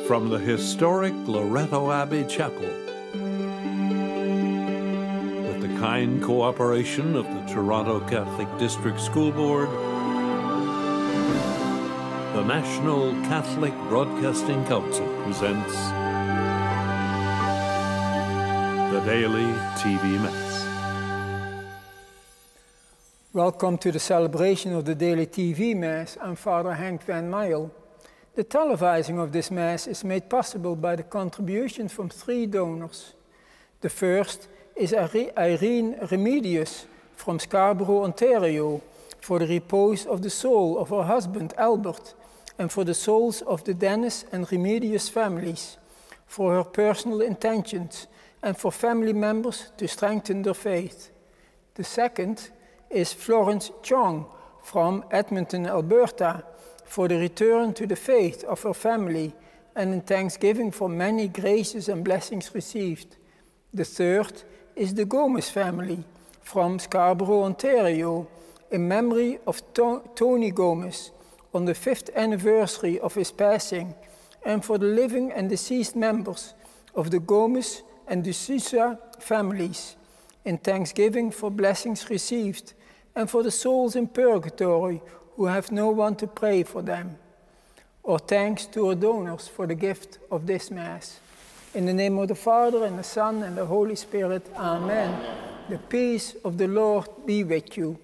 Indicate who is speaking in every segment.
Speaker 1: From the historic Loretto Abbey Chapel, with the kind cooperation of the Toronto Catholic District School Board, the National Catholic Broadcasting Council presents the Daily TV Mass.
Speaker 2: Welcome to the celebration of the Daily TV Mass. I'm Father Henk van Meyl. The televising of this Mass is made possible by the contributions from 3 donors. The first is Irene Remedius from Scarborough, Ontario, for the repose of the soul of her husband Albert, and for the souls of the Dennis and Remedius families, for her personal intentions, and for family members to strengthen their faith. The second is Florence Chong from Edmonton, Alberta, for the return to the faith of her family and in thanksgiving for many graces and blessings received. The third is the Gomez family from Scarborough, Ontario, in memory of Tony Gomez on the 5th anniversary of his passing, and for the living and deceased members of the Gomez and de Sousa families, in thanksgiving for blessings received, and for the souls in purgatory who have no one to pray for them. Our thanks to our donors for the gift of this Mass. In the name of the Father, and the Son, and the Holy Spirit. Amen. The peace of the Lord be with you.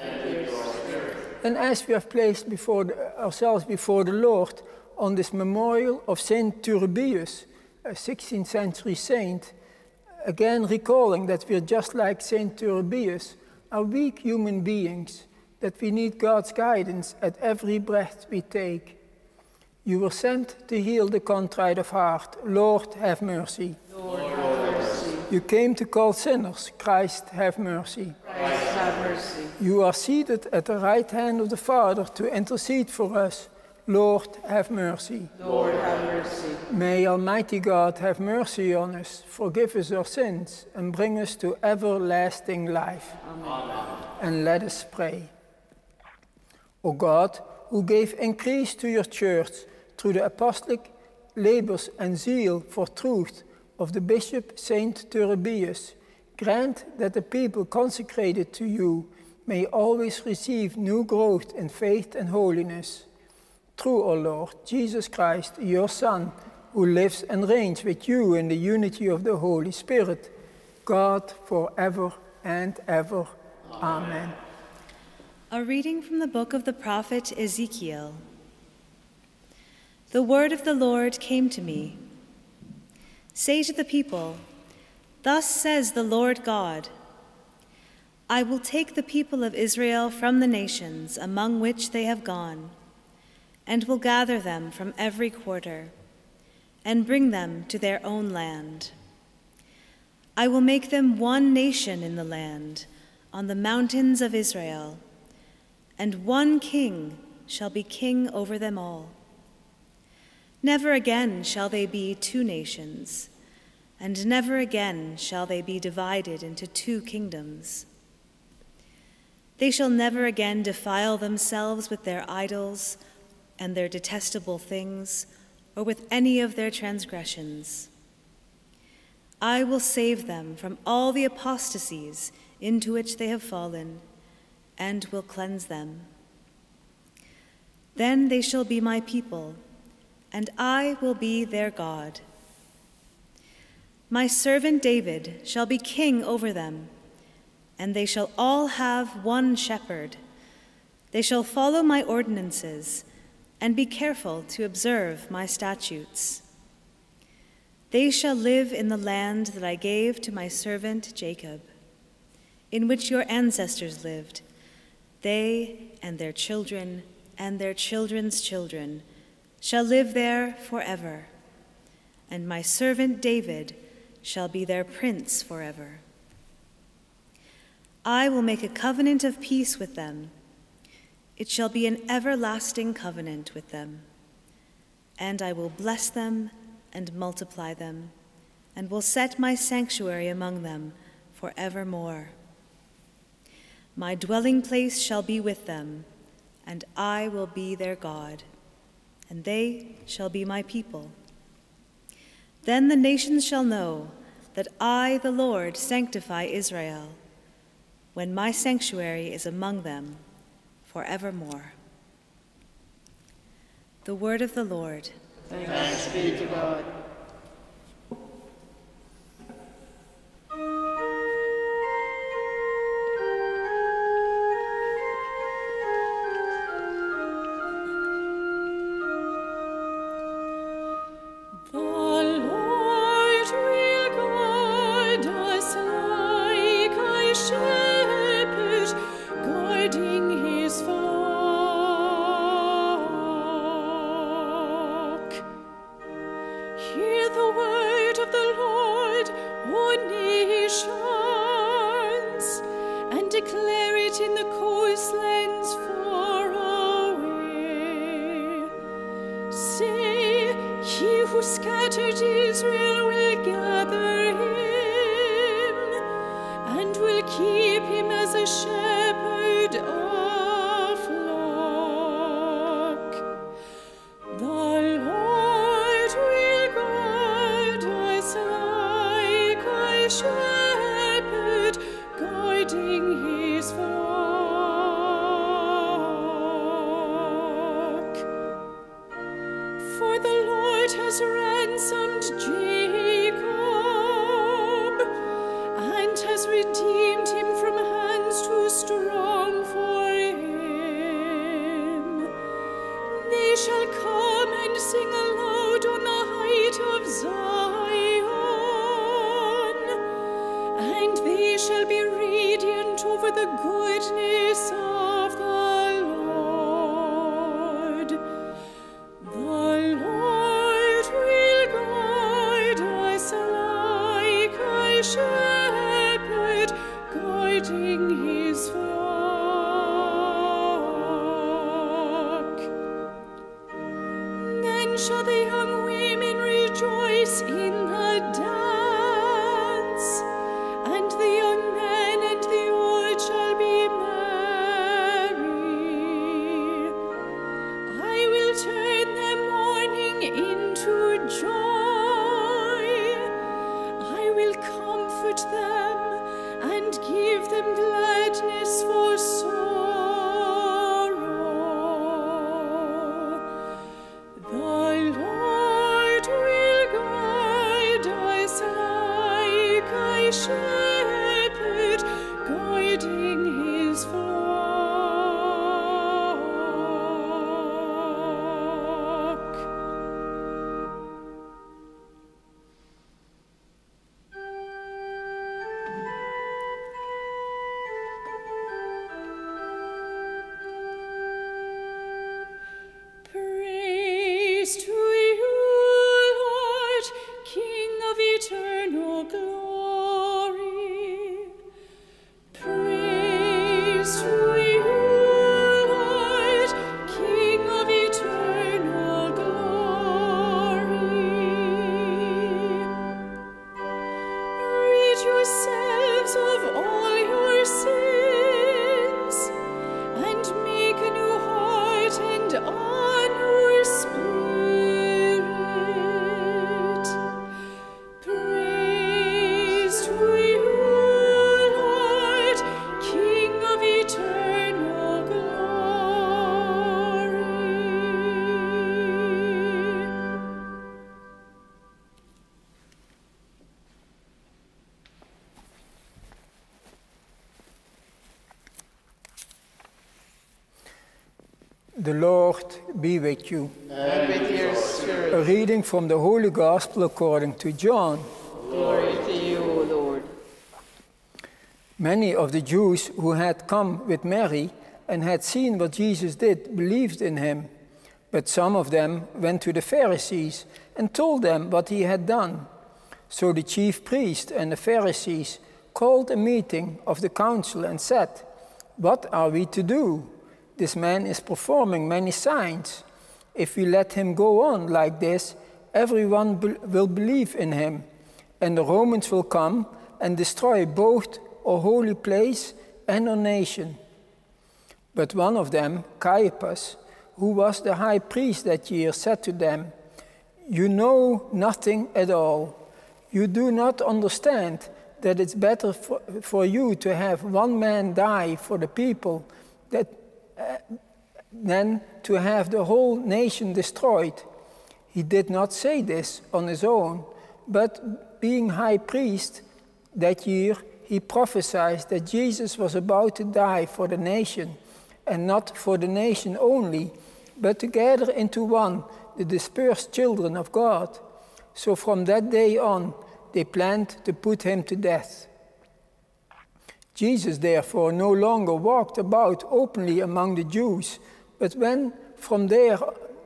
Speaker 2: And as we have placed ourselves before the Lord on this memorial of Saint Turbius, a 16th century saint, again recalling that we are just like Saint Turbius, are weak human beings, that we need God's guidance at every breath we take. You were sent to heal the contrite of heart. Lord, have mercy.
Speaker 3: Lord, have mercy.
Speaker 2: You came to call sinners. Christ, have mercy.
Speaker 3: Christ, have mercy.
Speaker 2: You are seated at the right hand of the Father to intercede for us. Lord, have mercy.
Speaker 3: Lord, have mercy.
Speaker 2: May Almighty God have mercy on us, forgive us our sins, and bring us to everlasting life.
Speaker 3: Amen.
Speaker 2: And let us pray. O God, who gave increase to your church through the apostolic labors and zeal for truth of the Bishop Saint Turbius, grant that the people consecrated to you may always receive new growth in faith and holiness. Through our Lord Jesus Christ, your Son, who lives and reigns with you in the unity of the Holy Spirit, God forever and ever. Amen.
Speaker 4: A reading from the book of the prophet Ezekiel. The word of the Lord came to me. Say to the people, thus says the Lord God, I will take the people of Israel from the nations among which they have gone, and will gather them from every quarter, and bring them to their own land. I will make them one nation in the land, on the mountains of Israel, and one king shall be king over them all. Never again shall they be 2 nations, and never again shall they be divided into 2 kingdoms. They shall never again defile themselves with their idols and their detestable things, or with any of their transgressions. I will save them from all the apostasies into which they have fallen, and will cleanse them. Then they shall be my people, and I will be their God. My servant David shall be king over them, and they shall all have one shepherd. They shall follow my ordinances, and be careful to observe my statutes. They shall live in the land that I gave to my servant Jacob, in which your ancestors lived. They and their children and their children's children shall live there forever, and my servant David shall be their prince forever. I will make a covenant of peace with them. It shall be an everlasting covenant with them, and I will bless them and multiply them, and will set my sanctuary among them forevermore. My dwelling place shall be with them, and I will be their God, and they shall be my people. Then the nations shall know that I, the Lord, sanctify Israel, when my sanctuary is among them forevermore. The word of the Lord.
Speaker 3: Thanks be to God.
Speaker 2: The Lord be with you.
Speaker 3: And with your spirit.
Speaker 2: A reading from the Holy Gospel according to John.
Speaker 3: Glory to you, O Lord.
Speaker 2: Many of the Jews who had come with Mary and had seen what Jesus did believed in him. But some of them went to the Pharisees and told them what he had done. So the chief priest and the Pharisees called a meeting of the council and said, "What are we to do? This man is performing many signs. If we let him go on like this, everyone will believe in him, and the Romans will come and destroy both our holy place and our nation." But one of them, Caiaphas, who was the high priest that year, said to them, You know nothing at all. You do not understand that it's better for you to have one man die for the people than to have the whole nation destroyed. He did not say this on his own, but being high priest that year, he prophesied that Jesus was about to die for the nation, and not for the nation only, but to gather into one the dispersed children of God. So from that day on, they planned to put him to death. Jesus, therefore, no longer walked about openly among the Jews, but went from there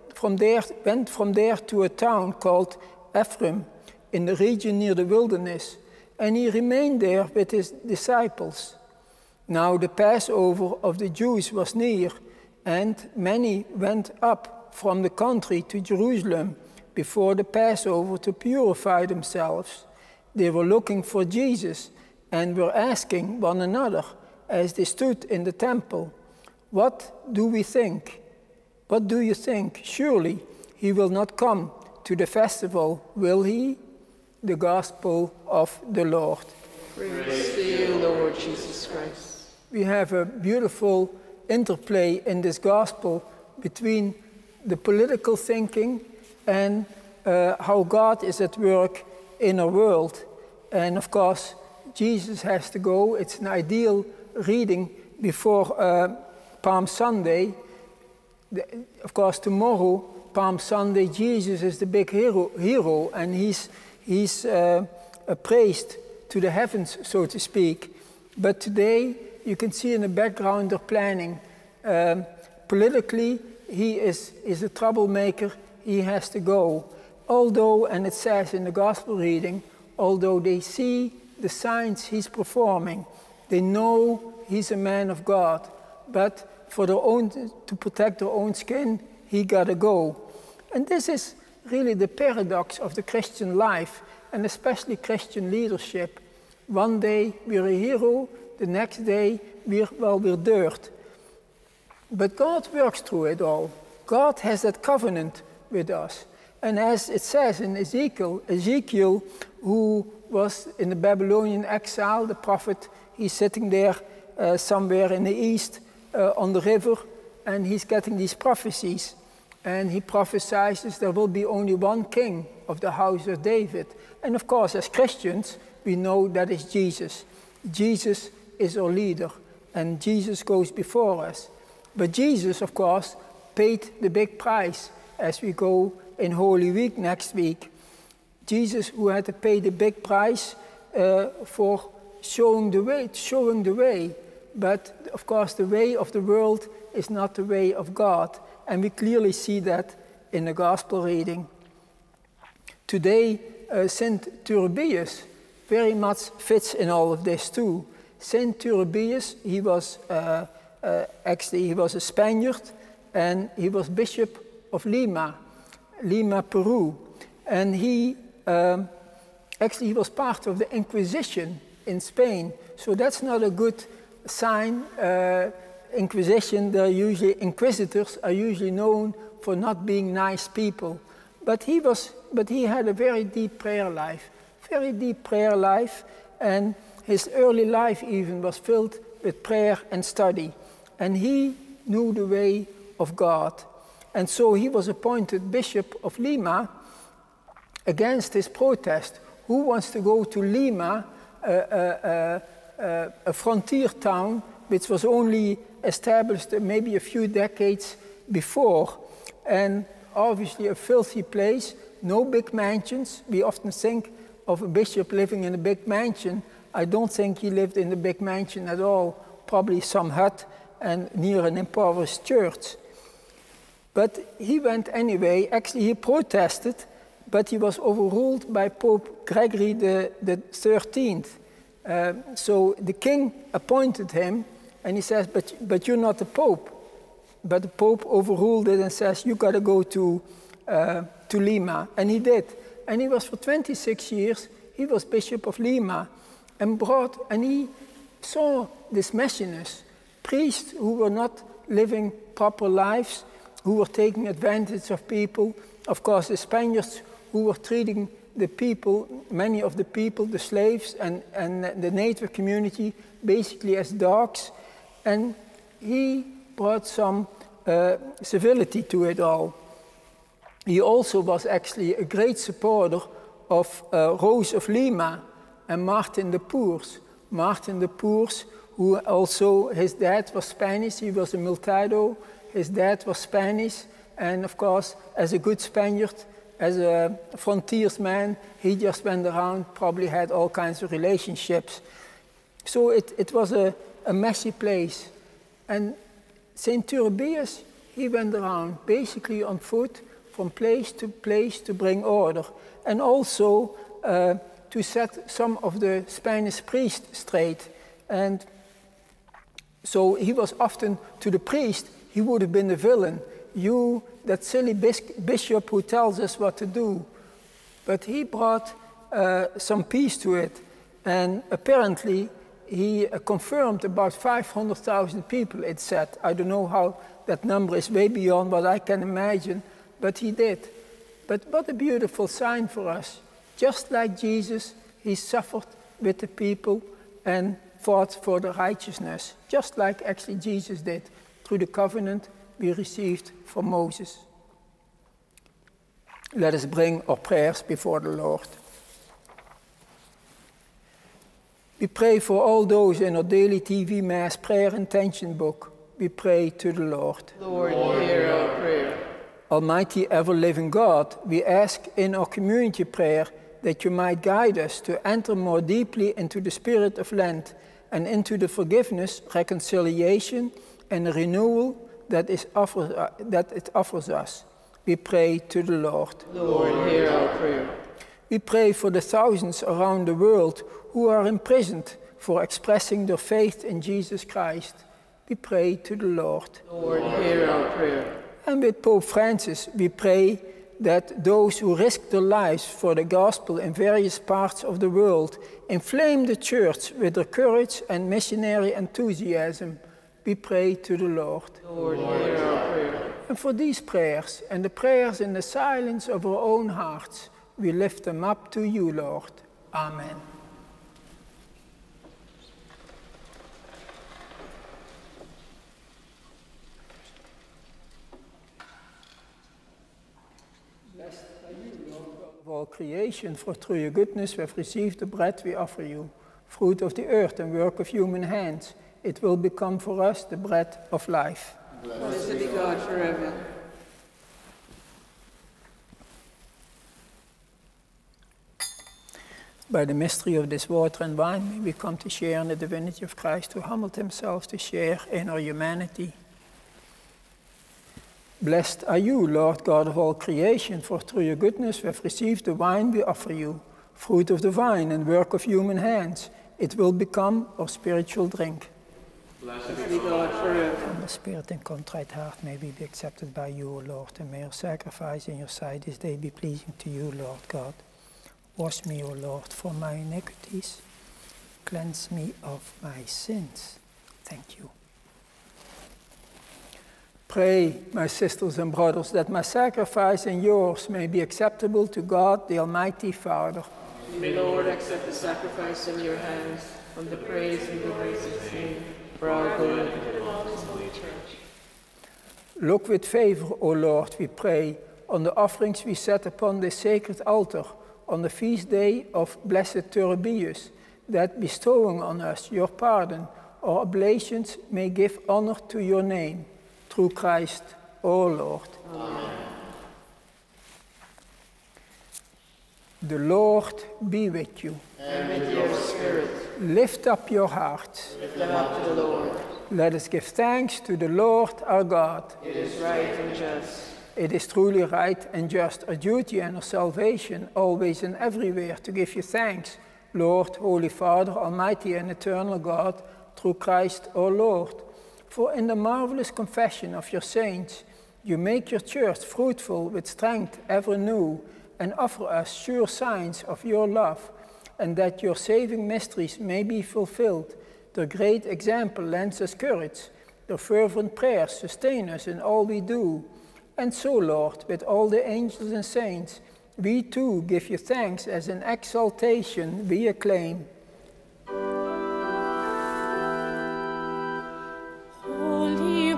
Speaker 2: to a town called Ephraim, in the region near the wilderness, and he remained there with his disciples. Now the Passover of the Jews was near, and many went up from the country to Jerusalem before the Passover to purify themselves. They were looking for Jesus and were asking one another as they stood in the temple, "What do we think? What do you think? Surely he will not come to the festival, will he?" The Gospel of the Lord.
Speaker 3: Praise to you, Lord Jesus Christ.
Speaker 2: We have a beautiful interplay in this Gospel between the political thinking and how God is at work in our world. And of course, Jesus has to go. It's an ideal reading before Palm Sunday. Of course, tomorrow, Palm Sunday, Jesus is the big hero, and he's praised to the heavens, so to speak. But today, you can see in the background they're planning. Politically, he is a troublemaker. He has to go. Although, and it says in the Gospel reading, although they see the signs he's performing, they know he's a man of God. But to protect their own skin, he got to go. And this is really the paradox of the Christian life, and especially Christian leadership. One day we're a hero, the next day we're dirt. But God works through it all. God has that covenant with us. And as it says in Ezekiel, who was in the Babylonian exile, the prophet, he's sitting there somewhere in the east on the river, and he's getting these prophecies. And he prophesies there will be only one king of the house of David. And of course, as Christians, we know that is Jesus. Jesus is our leader, and Jesus goes before us. But Jesus, of course, paid the big price as we go in Holy Week next week. Jesus, who had to pay the big price for showing the way. But of course, the way of the world is not the way of God. And we clearly see that in the Gospel reading. Today, Saint Turbius very much fits in all of this too. Saint Turbius, he was a Spaniard, and he was Bishop of Lima, Peru. And he was part of the Inquisition in Spain. So that's not a good sign. Inquisition, inquisitors are usually known for not being nice people. But he had a very deep prayer life, and his early life even was filled with prayer and study. And he knew the way of God. And so he was appointed Bishop of Lima against his protest. Who wants to go to Lima, a frontier town which was only established maybe a few decades before, and obviously a filthy place, no big mansions. We often think of a bishop living in a big mansion. I don't think he lived in a big mansion at all, probably some hut and near an impoverished church. But he went anyway. Actually, he protested, but he was overruled by Pope Gregory the 13th. So the king appointed him, and he says, but you're not the Pope. But the Pope overruled it and says, you got to go to Lima. And he did. And he was for 26 years, he was Bishop of Lima, and he saw this messiness, priests who were not living proper lives, who were taking advantage of people. Of course, the Spaniards who were treating the people, many of the people, the slaves and the native community, basically as dogs. And he brought some civility to it all. He also was actually a great supporter of Rose of Lima and Martin de Porres. Martin de Porres, who also, his dad was Spanish, he was a Multado, his dad was Spanish, and of course, as a good Spaniard, as a frontiersman, he just went around, probably had all kinds of relationships. So it was a messy place. And St. Turbius, he went around basically on foot from place to bring order. And also to set some of the Spanish priests straight. And so he was often, to the priest, he would have been the villain. You, that silly bishop who tells us what to do. But he brought some peace to it. And apparently, he confirmed about 500,000 people, it said. I don't know how that number is, way beyond what I can imagine, but he did. But what a beautiful sign for us. Just like Jesus, he suffered with the people and fought for the righteousness, just like actually Jesus did through the covenant we received from Moses. Let us bring our prayers before the Lord. We pray for all those in our daily TV Mass prayer intention book. We pray to the Lord.
Speaker 3: Lord, hear our prayer.
Speaker 2: Almighty ever-living God, we ask in our community prayer that you might guide us to enter more deeply into the spirit of Lent and into the forgiveness, reconciliation, and the renewal that it offers us. We pray to the Lord.
Speaker 3: Lord, hear our prayer.
Speaker 2: We pray for the thousands around the world who are imprisoned for expressing their faith in Jesus Christ. We pray to the Lord.
Speaker 3: Lord, hear our prayer.
Speaker 2: And with Pope Francis, we pray that those who risk their lives for the gospel in various parts of the world inflame the church with their courage and missionary enthusiasm. We pray to the Lord.
Speaker 3: Lord, hear our prayer.
Speaker 2: And for these prayers and the prayers in the silence of our own hearts, we lift them up to you, Lord. Amen. Blessed are you, Lord God of all creation, for through your goodness we have received the bread we offer you, fruit of the earth and work of human hands. It will become for us the bread of life.
Speaker 3: Blessed be God forever.
Speaker 2: By the mystery of this water and wine, may we come to share in the divinity of Christ, who humbled himself to share in our humanity. Blessed are you, Lord God of all creation, for through your goodness we have received the wine we offer you, fruit of the vine and work of human hands. It will become our spiritual drink.
Speaker 3: Blessed be God forever.
Speaker 2: And the spirit and contrite heart may we be accepted by you, O Lord, and may our sacrifice in your sight this day be pleasing to you, Lord God. Wash me, O Lord, from my iniquities. Cleanse me of my sins. Thank you. Pray, my sisters and brothers, that my sacrifice and yours may be acceptable to God, the Almighty Father.
Speaker 3: May the Lord accept the sacrifice in your hands, from the praise and the grace of his name, for our good and of all his holy church.
Speaker 2: Look with favor, O Lord, we pray, on the offerings we set upon this sacred altar, on the feast day of Blessed Turbius, that bestowing on us your pardon, our oblations may give honor to your name, through Christ, O Lord.
Speaker 3: Amen.
Speaker 2: The Lord be with you.
Speaker 3: And with your spirit.
Speaker 2: Lift up your hearts.
Speaker 3: Lift them up to the Lord.
Speaker 2: Let us give thanks to the Lord our God.
Speaker 3: It is right and just.
Speaker 2: It is truly right and just, our duty and our salvation, always and everywhere, to give you thanks, Lord, Holy Father, Almighty and eternal God, through Christ our Lord. For in the marvelous confession of your saints, you make your church fruitful with strength ever new, and offer us sure signs of your love, and that your saving mysteries may be fulfilled. The great example lends us courage. The fervent prayers sustain us in all we do. And so, Lord, with all the angels and saints, we too give you thanks as an exaltation we acclaim.
Speaker 5: Holy,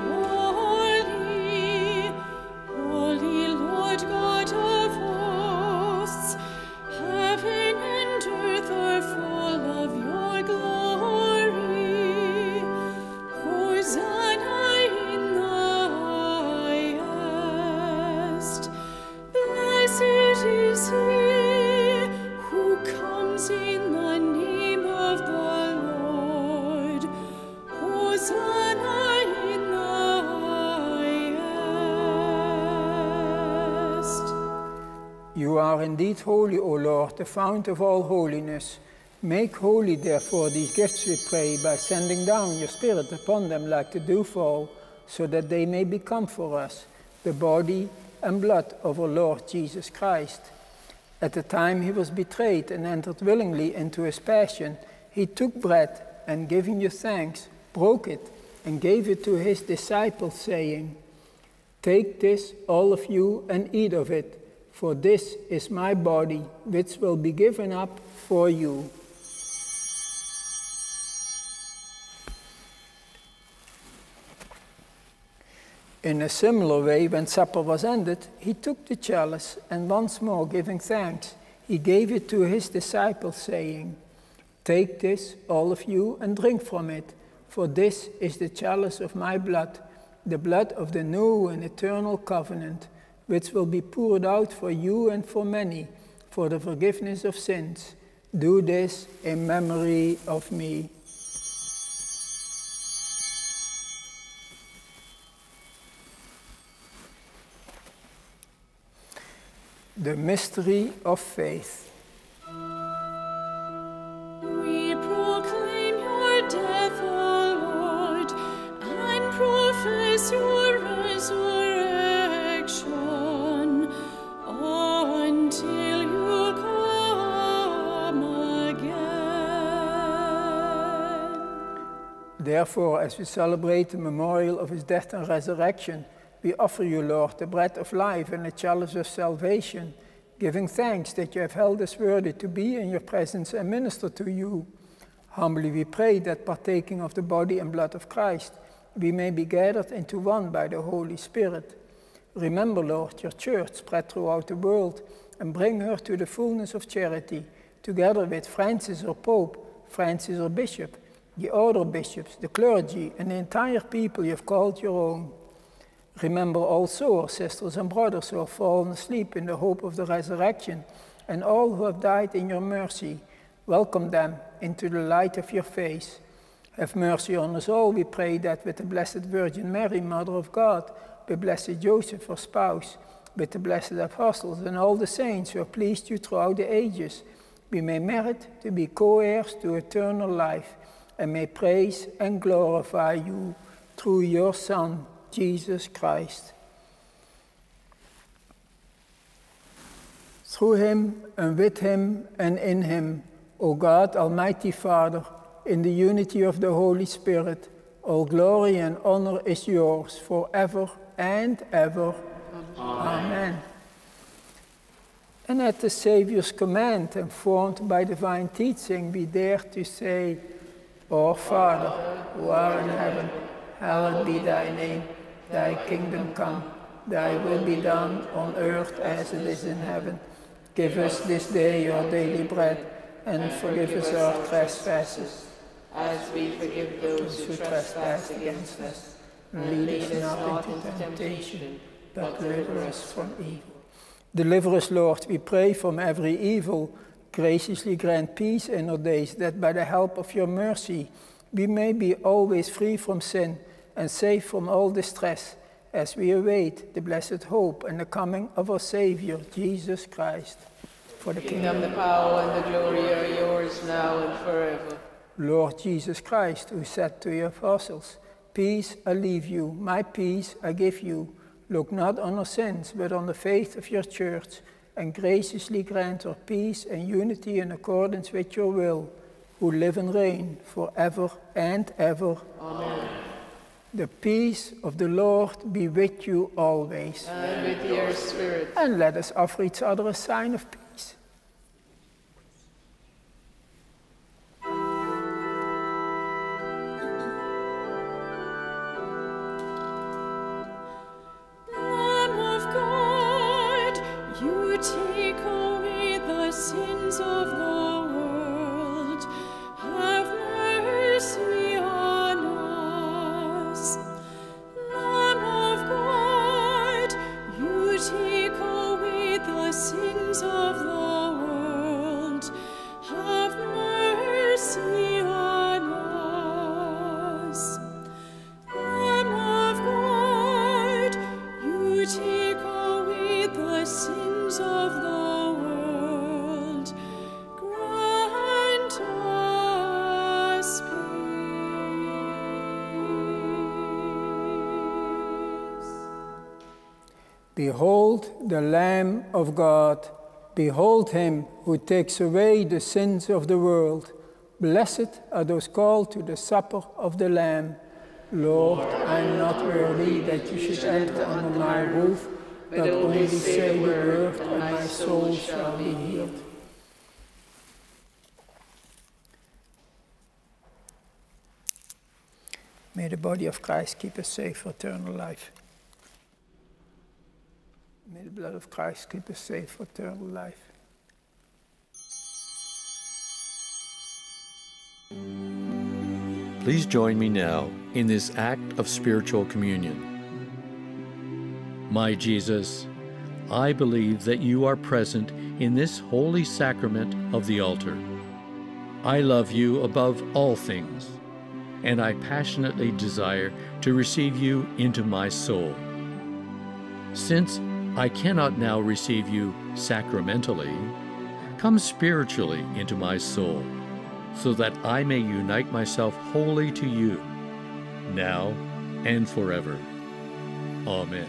Speaker 5: holy, holy Lord God of hosts, heaven and earth are full of your glory. Hosanna in the highest. Blessed is he who comes in the name of the Lord. Hosanna in the highest.
Speaker 2: You are indeed holy, O Lord, the fount of all holiness. Make holy, therefore, these gifts, we pray, by sending down your Spirit upon them like the dewfall, so that they may become for us the body and blood of our Lord Jesus Christ. At the time he was betrayed and entered willingly into his passion, he took bread and, giving you thanks, broke it and gave it to his disciples, saying, "Take this, all of you, and eat of it, for this is my body, which will be given up for you." In a similar way, when supper was ended, he took the chalice, and once more giving thanks, he gave it to his disciples, saying, "Take this, all of you, and drink from it, for this is the chalice of my blood, the blood of the new and eternal covenant, which will be poured out for you and for many, for the forgiveness of sins. Do this in memory of me." The mystery of faith.
Speaker 5: We proclaim your death, O Lord, and profess your resurrection until you come again.
Speaker 2: Therefore, as we celebrate the memorial of his death and resurrection, we offer you, Lord, the bread of life and the chalice of salvation, giving thanks that you have held us worthy to be in your presence and minister to you. Humbly we pray that, partaking of the body and blood of Christ, we may be gathered into one by the Holy Spirit. Remember, Lord, your church spread throughout the world, and bring her to the fullness of charity, together with Francis our Pope, Francis our Bishop, the other bishops, the clergy, and the entire people you have called your own. Remember also our sisters and brothers who have fallen asleep in the hope of the resurrection, and all who have died in your mercy. Welcome them into the light of your face. Have mercy on us all, we pray, that with the Blessed Virgin Mary, Mother of God, with Blessed Joseph, her spouse, with the blessed apostles and all the saints who have pleased you throughout the ages, we may merit to be co-heirs to eternal life, and may praise and glorify you through your Son, Jesus Christ. Through him, and with him, and in him, O God, Almighty Father, in the unity of the Holy Spirit, all glory and honor is yours forever and ever. Amen. And at the Saviour's command, and formed by divine teaching, we dare to say, Our Father, who art in heaven, hallowed be thy name. Thy kingdom come, thy will be done on earth as it is in heaven. Give us this day our daily bread, and forgive us our trespasses,
Speaker 3: as we forgive those who trespass against us. And lead us not into temptation, but deliver us from evil.
Speaker 2: Deliver us, Lord, we pray, from every evil. Graciously grant peace in our days, that by the help of your mercy we may be always free from sin and safe from all distress, as we await the blessed hope and the coming of our Savior, Jesus Christ. For the
Speaker 3: kingdom, the power, and the glory are yours now and forever.
Speaker 2: Lord Jesus Christ, who said to your apostles, "Peace I leave you, my peace I give you. Look not on our sins, but on the faith of your church, and graciously grant her peace and unity in accordance with your will, who live and reign forever and ever."
Speaker 3: Amen.
Speaker 2: The peace of the Lord be with you always.
Speaker 3: And with your spirit.
Speaker 2: And let us offer each other a sign of peace.
Speaker 5: Lamb of God, you take away the sins of the world. Have mercy on us. Lamb of God, you take away the sins of the world. Have mercy on us. Lamb of God, you take away the sins of the world. Grant us peace.
Speaker 2: Behold the Lamb of God. Behold him who takes away the sins of the world. Blessed are those called to the supper of the Lamb. Lord, I am not worthy that you should enter under my roof, but only say the word, and my soul shall be healed. May the body of Christ keep us safe for eternal life. May the blood of Christ keep us safe for eternal life.
Speaker 1: Please join me now in this act of spiritual communion. My Jesus, I believe that you are present in this holy sacrament of the altar. I love you above all things, and I passionately desire to receive you into my soul. Since I cannot now receive you sacramentally, come spiritually into my soul, so that I may unite myself wholly to you, now and forever. Amen.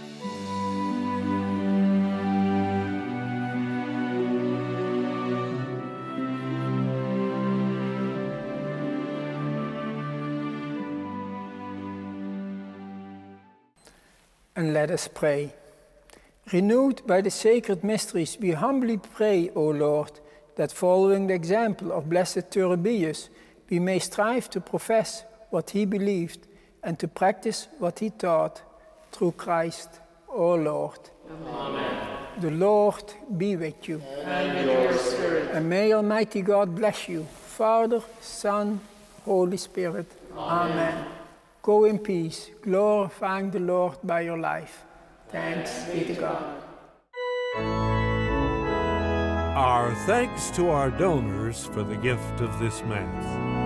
Speaker 2: And let us pray. Renewed by the sacred mysteries, we humbly pray, O Lord, that following the example of Blessed Turbius, we may strive to profess what he believed and to practice what he taught, through Christ, O Lord.
Speaker 3: Amen.
Speaker 2: The Lord be with you.
Speaker 3: And with your spirit.
Speaker 2: And may Almighty God bless you, Father, Son, Holy Spirit. Amen. Go in peace, glorifying the Lord by your life. Thanks be to God.
Speaker 1: Our thanks to our donors for the gift of this Mass.